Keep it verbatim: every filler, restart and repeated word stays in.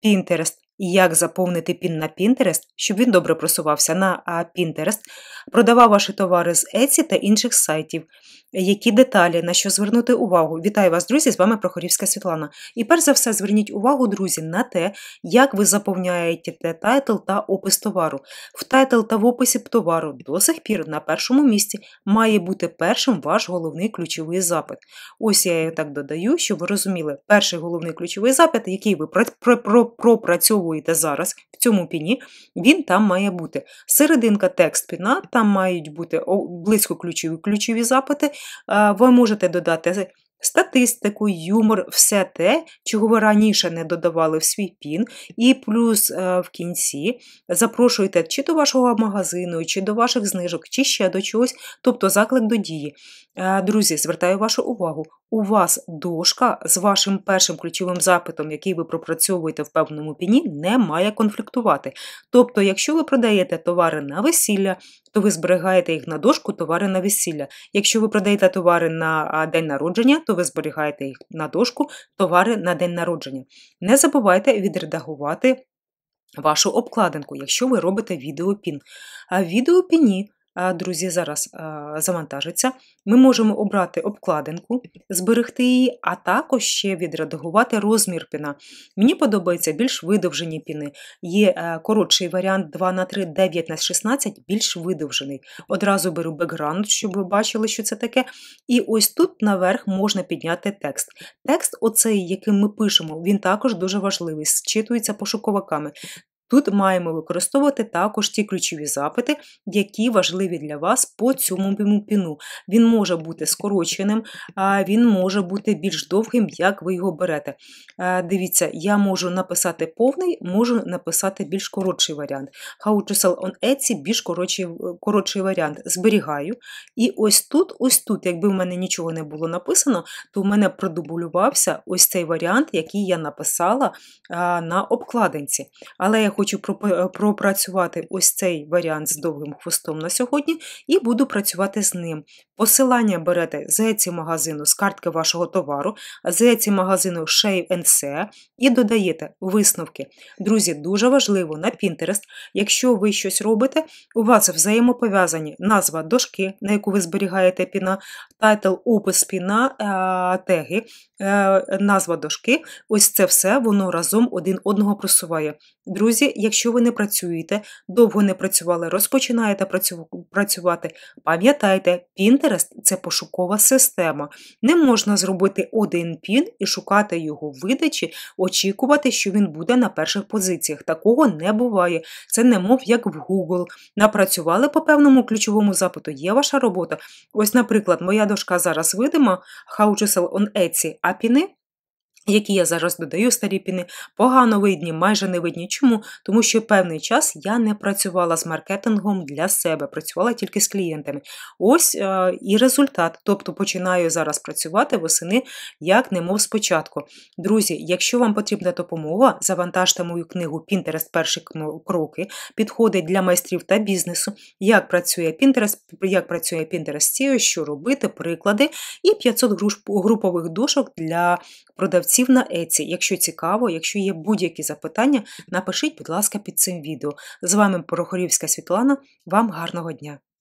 Pinterest. Як заповнити пін на Pinterest, щоб він добре просувався на Pinterest, продавав ваші товари з Etsy та інших сайтів. Які деталі, на що звернути увагу? Вітаю вас, друзі, з вами Прохорівська Світлана. І перш за все зверніть увагу, друзі, на те, як ви заповняєте тайтл та опис товару. В тайтл та в описі товару до сих пір на першому місці має бути першим ваш головний ключовий запит. Ось я його так додаю, щоб ви розуміли, перший головний ключовий запит, який ви пропрацьовуєте зараз в цьому піні, він там має бути. Серединка текст піна, там мають бути близько ключові ключові запити. Ви можете додати статистику, юмор, все те, чого ви раніше не додавали в свій пін. І плюс в кінці запрошуєте чи до вашого магазину, чи до ваших знижок, чи ще до чогось, тобто заклик до дії. Друзі, звертаю вашу увагу, у вас дошка з вашим першим ключовим запитом, який ви пропрацьовуєте в певному піні, не має конфліктувати. Тобто, якщо ви продаєте товари на весілля, то ви зберігаєте їх на дошку товари на весілля. Якщо ви продаєте товари на день народження, то ви зберігаєте їх на дошку товари на день народження. Не забувайте відредагувати вашу обкладинку, якщо ви робите відеопін. А в відеопіні, друзі, зараз завантажиться. Ми можемо обрати обкладинку, зберегти її, а також ще відредагувати розмір піна. Мені подобаються більш видовжені піни. Є коротший варіант два на три, дев'ять на шістнадцять, більш видовжений. Одразу беру бекграунд, щоб ви бачили, що це таке. І ось тут наверх можна підняти текст. Текст оцей, яким ми пишемо, він також дуже важливий, зчитується пошуковиками. Тут маємо використовувати також ті ключові запити, які важливі для вас по цьому піну. Він може бути скороченим, а він може бути більш довгим, як ви його берете. Дивіться, я можу написати повний, можу написати більш коротший варіант. How to sell on Etsy – більш коротший, коротший варіант. Зберігаю. І ось тут, ось тут, якби в мене нічого не було написано, то в мене продублювався ось цей варіант, який я написала на обкладинці. Але я хочу пропрацювати ось цей варіант з довгим хвостом на сьогодні і буду працювати з ним. Посилання берете з Etsy-магазину, з картки вашого товару, з Etsy-магазину Shave and See і додаєте висновки. Друзі, дуже важливо на Pinterest, якщо ви щось робите, у вас взаємопов'язані назва дошки, на яку ви зберігаєте піна, тайтл, опис піна, теги, назва дошки, ось це все воно разом один одного просуває. Друзі, якщо ви не працюєте, довго не працювали, розпочинаєте працювати, пам'ятайте, Pinterest – це пошукова система. Не можна зробити один пін і шукати його в видачі, очікувати, що він буде на перших позиціях. Такого не буває. Це немов як в Google. Напрацювали по певному ключовому запиту, є ваша робота. Ось, наприклад, моя дошка зараз видима, How to sell on Etsy, а піни, які я зараз додаю, старі піни, погано видні, майже не видні. Чому? Тому що певний час я не працювала з маркетингом для себе, працювала тільки з клієнтами. Ось е, і результат. Тобто починаю зараз працювати восени, як немов спочатку. Друзі, якщо вам потрібна допомога, завантажте мою книгу «Pinterest. Перші кроки». Підходить для майстрів та бізнесу. Як працює Pinterest, як працює Pinterest сі і о, що робити, приклади і п'ятсот групових дошок для продавців на Etsy. Якщо цікаво, якщо є будь-які запитання, напишіть, будь ласка, під цим відео. З вами Прохорівська Світлана. Вам гарного дня!